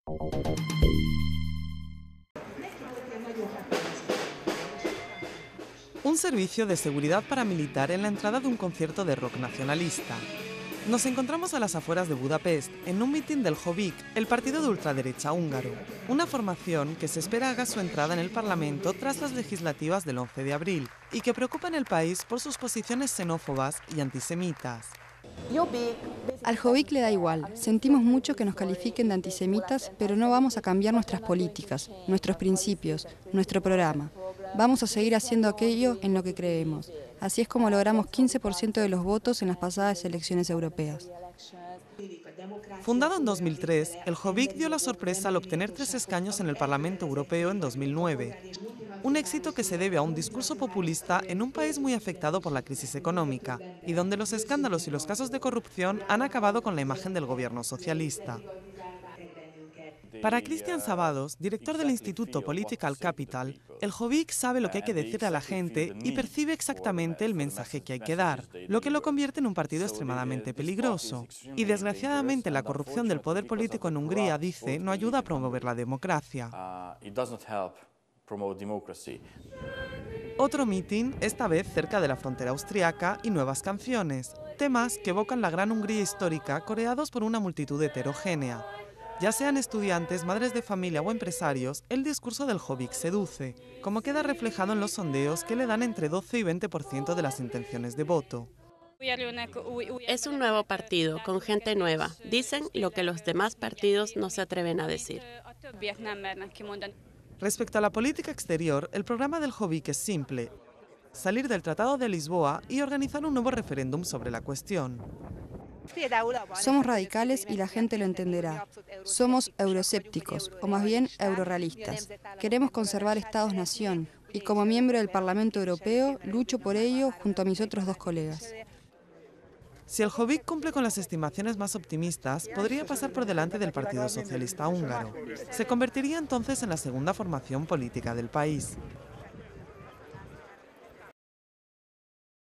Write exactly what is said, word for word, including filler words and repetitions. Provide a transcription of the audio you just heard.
Un servicio de seguridad paramilitar en la entrada de un concierto de rock nacionalista. Nos encontramos a las afueras de Budapest, en un mitin del Jobbik, el partido de ultraderecha húngaro, una formación que se espera haga su entrada en el Parlamento tras las legislativas del once de abril y que preocupa en el país por sus posiciones xenófobas y antisemitas. Al Jobbik le da igual, sentimos mucho que nos califiquen de antisemitas, pero no vamos a cambiar nuestras políticas, nuestros principios, nuestro programa. Vamos a seguir haciendo aquello en lo que creemos. Así es como logramos quince por ciento de los votos en las pasadas elecciones europeas. Fundado en dos mil tres, el Jobbik dio la sorpresa al obtener tres escaños en el Parlamento Europeo en dos mil nueve. Un éxito que se debe a un discurso populista en un país muy afectado por la crisis económica y donde los escándalos y los casos de corrupción han acabado con la imagen del gobierno socialista. Para Cristian Sabados, director del Instituto Political Capital, el Jobbik sabe lo que hay que decirle a la gente y percibe exactamente el mensaje que hay que dar, lo que lo convierte en un partido extremadamente peligroso. Y desgraciadamente la corrupción del poder político en Hungría, dice, no ayuda a promover la democracia. Otro mitin, esta vez cerca de la frontera austriaca, y nuevas canciones, temas que evocan la gran Hungría histórica coreados por una multitud heterogénea. Ya sean estudiantes, madres de familia o empresarios, el discurso del Jobbik seduce, como queda reflejado en los sondeos que le dan entre doce y veinte por ciento de las intenciones de voto. Es un nuevo partido, con gente nueva. Dicen lo que los demás partidos no se atreven a decir. Respecto a la política exterior, el programa del Jobbik es simple: salir del Tratado de Lisboa y organizar un nuevo referéndum sobre la cuestión. Somos radicales y la gente lo entenderá. Somos euroescépticos, o más bien eurorealistas. Queremos conservar Estados-nación y como miembro del Parlamento Europeo lucho por ello junto a mis otros dos colegas. Si el Jobbik cumple con las estimaciones más optimistas, podría pasar por delante del Partido Socialista Húngaro. Se convertiría entonces en la segunda formación política del país.